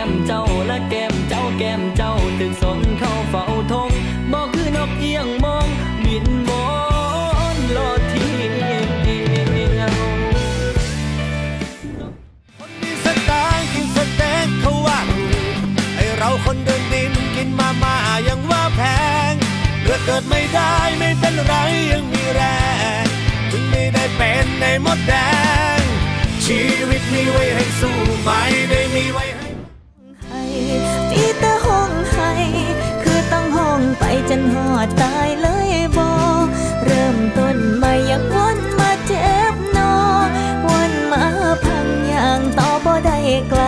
มเจ้าและแก้มเจ้าแก้มเจ้าตึกสนเข้าเฝ้าทงบอกคือนกเอียงมองบินบนโลดเที่ยวคนมีสตางค์กินสเต็กเขาว่าไอเราคนเดินดินกินมายังว่าแพงเลือกเกิดไม่ได้ไม่เป็นไรยังมีแรงถึงไม่ได้เป็นในมดแดงชีวิตมีไว้ให้สู้ไม่ได้มีไว้ให้มีแต่ห้องให้คือต้องห้องไปจนหอดตายเลยบ่เริ่มต้นใหม่ยังวนมาเจ็บนอวนมาพังอย่างต่อบ่ได้ไกล